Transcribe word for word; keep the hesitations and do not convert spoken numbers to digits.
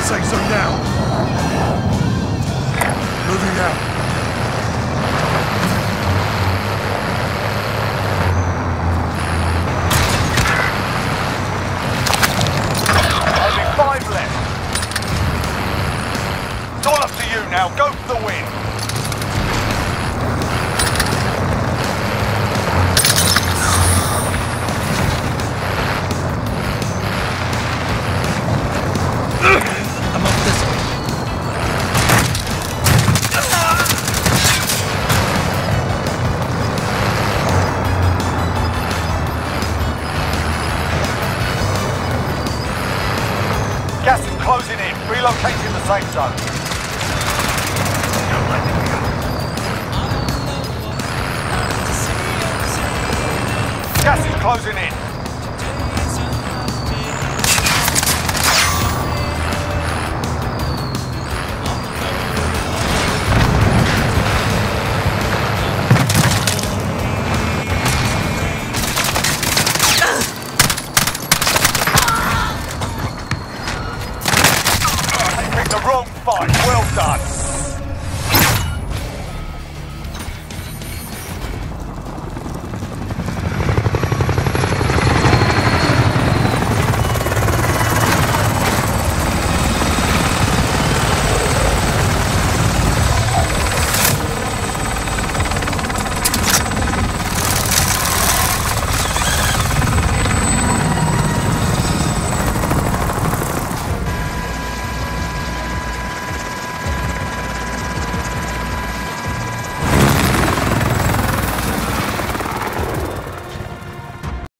safe zone now. Moving out. Only five left. It's all up to you now. Go for the win. I'm off this way. Gas is closing in. Relocating the safe zone. Gas is closing in. They picked the wrong fight. Well done.